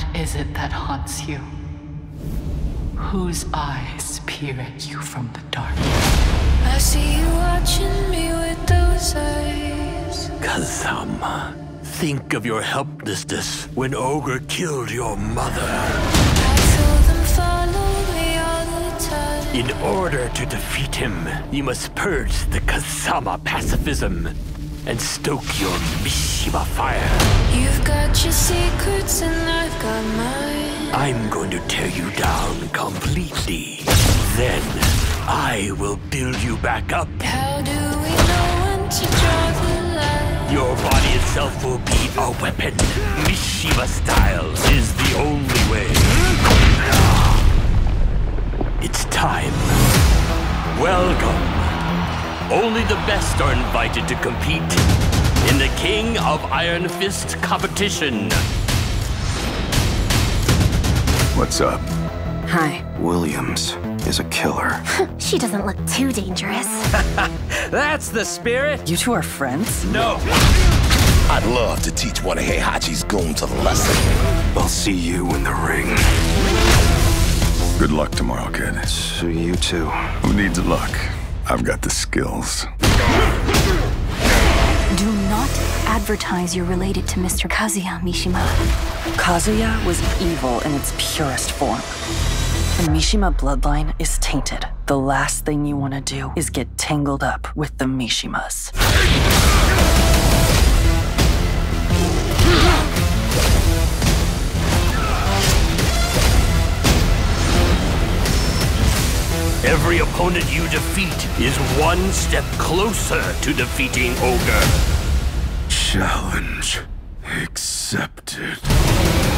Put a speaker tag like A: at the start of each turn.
A: What is it that haunts you? Whose eyes peer at you from the dark?
B: I see you watching me with those eyes.
C: Kazama, think of your helplessness when Ogre killed your mother.
B: I feel them follow me all the time.
C: In order to defeat him, you must purge the Kazama pacifism and stoke your Mishima fire.
B: You've got your secrets and I've got mine.
C: I'm going to tear you down completely. Then I will build you back up.
B: How do we know when to draw the line?
C: Your body itself will be a weapon. Mishima style is the only way. It's time. Welcome. Only the best are invited to compete in the King of Iron Fist competition.
D: What's up?
E: Hi.
D: Williams is a killer.
F: She doesn't look too dangerous.
G: That's the spirit.
E: You two are friends?
G: No.
H: I'd love to teach one of Heihachi's goons a lesson.
D: I'll see you in the ring. Good luck tomorrow, kid. To you too. Who needs luck? I've got the skills.
F: Do not advertise you're related to Mr. Kazuya Mishima.
E: Kazuya was evil in its purest form. The Mishima bloodline is tainted. The last thing you want to do is get tangled up with the Mishimas.
C: Every opponent you defeat is one step closer to defeating Ogre.
D: Challenge accepted.